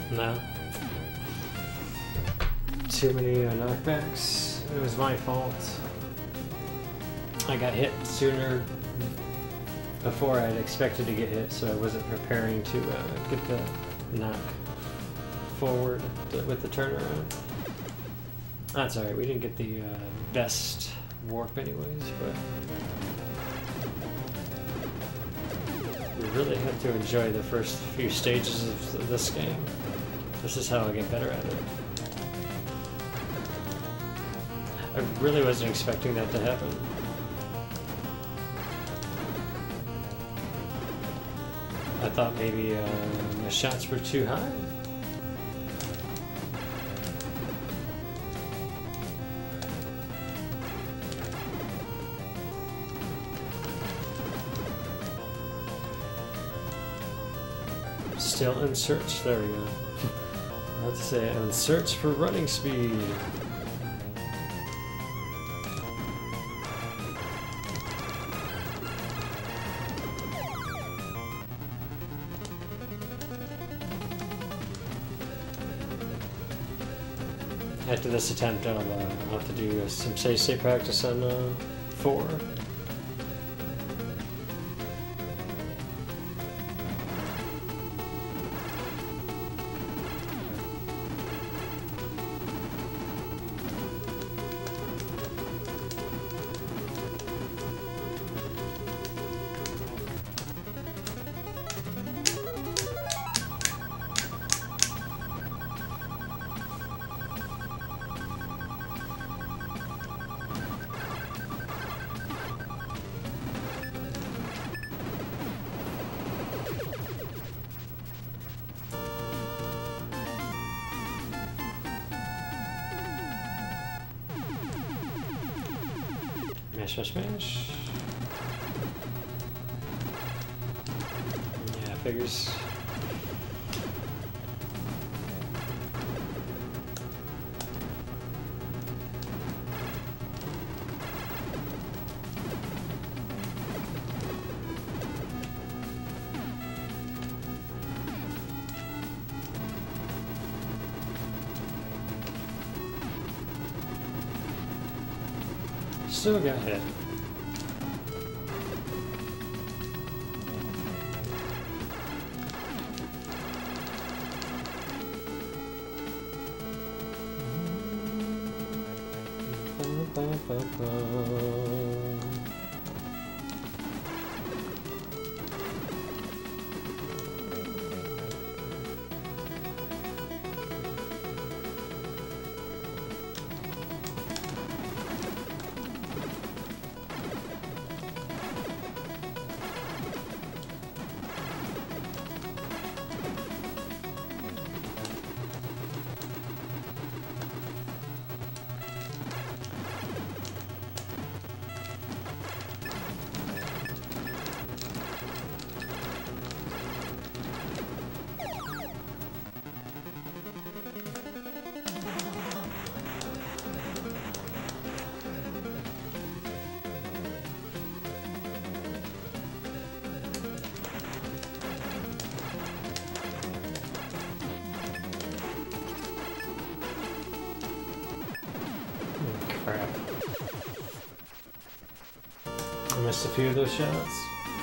No. Too many knockbacks. It was my fault. I got hit sooner before I'd expected to get hit, so I wasn't preparing to get the knock forward with the turnaround. That's alright, we didn't get the best warp anyways, but we really have to enjoy the first few stages of this game. This is how I get better at it. I really wasn't expecting that to happen. I thought maybe my shots were too high. Still in search. There we go. Let's say in search for running speed. After this attempt, I'll have to do some save practice on 4. Smash, smash. Yeah, figures. Still got hit. Crap. I missed a few of those shots.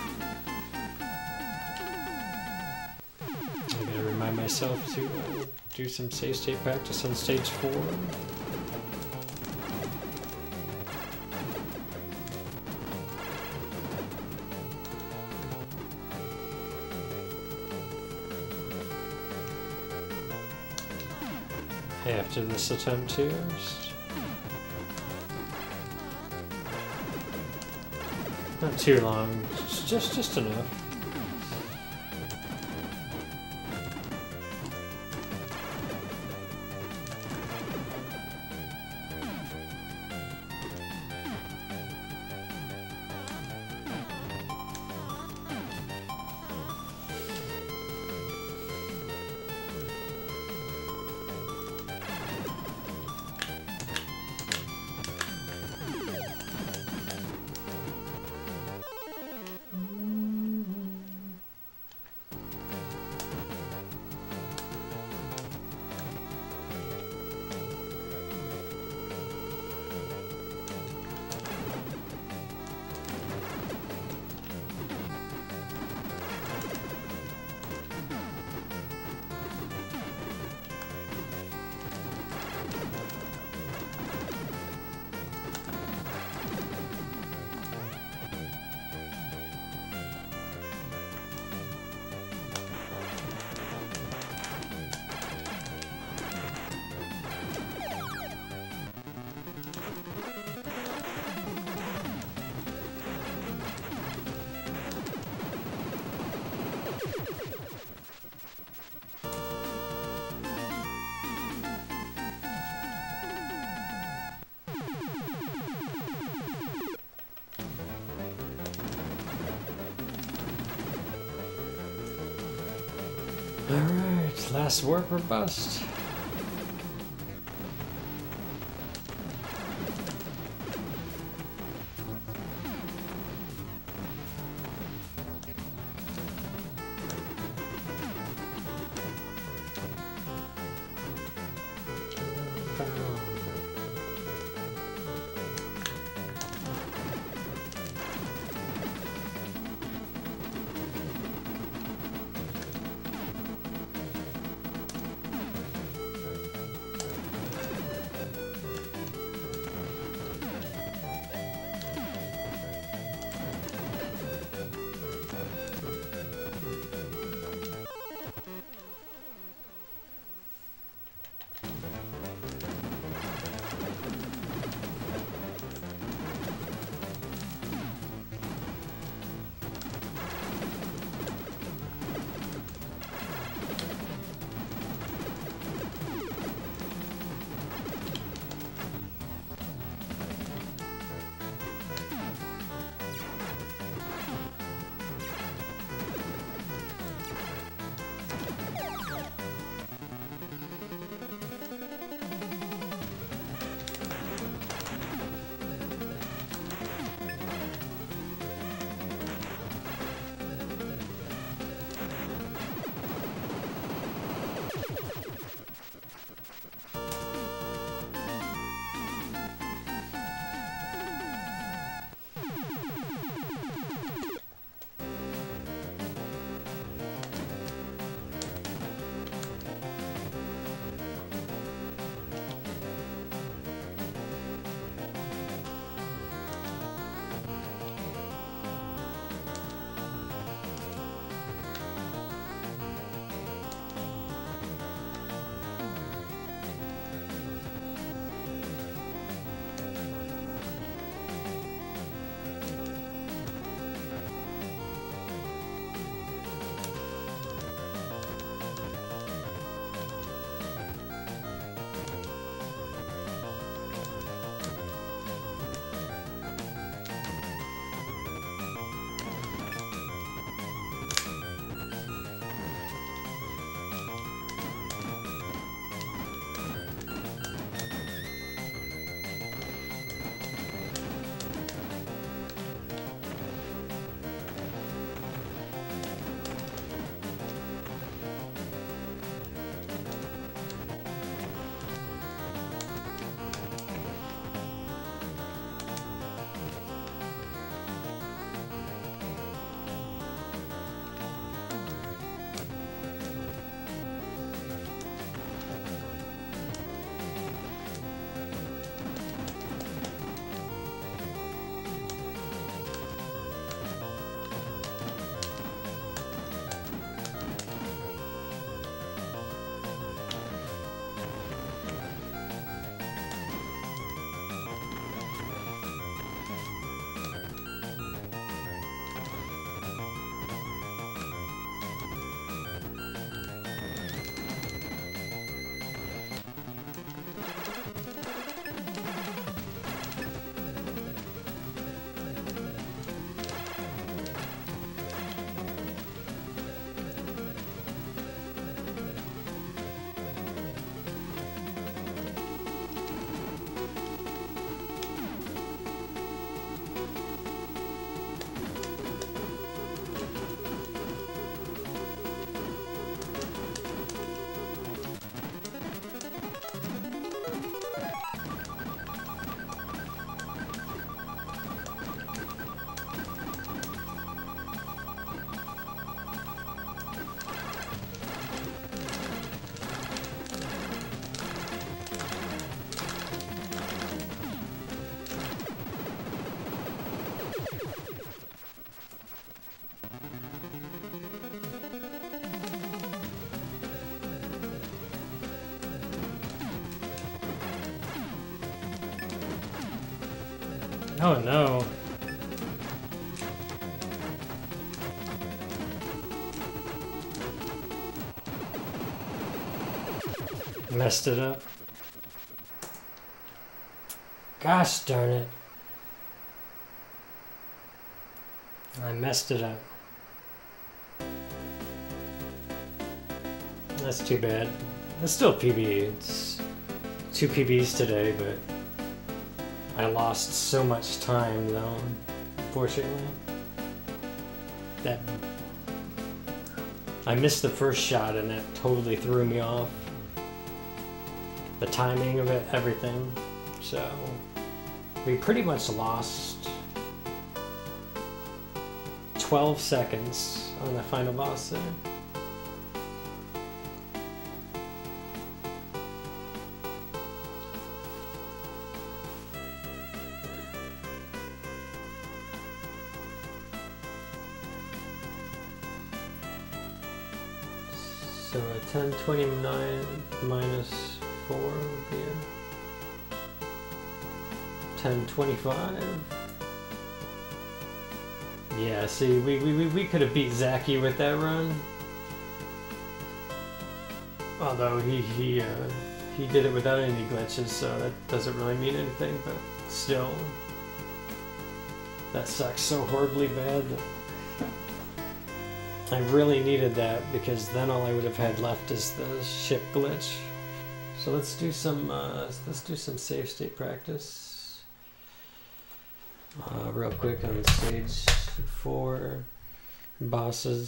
I gotta remind myself to do some save state practice on stage 4. After this attempt here. Not too long, just enough. Alright, last warp or bust. Oh no. Messed it up. Gosh darn it. I messed it up. That's too bad. It's still PB. It's 2 PBs today, but I lost so much time though, unfortunately. That I missed the first shot and that totally threw me off. The timing of it, everything. So we pretty much lost 12 seconds on the final boss there. So a 1029 minus 4 would be a 1025. Yeah, see, we could have beat Zaki with that run. Although he did it without any glitches, so that doesn't really mean anything, but still. That sucks so horribly bad. I really needed that because then all I would have had left is the ship glitch. So let's do some save state practice real quick on stage 4 bosses.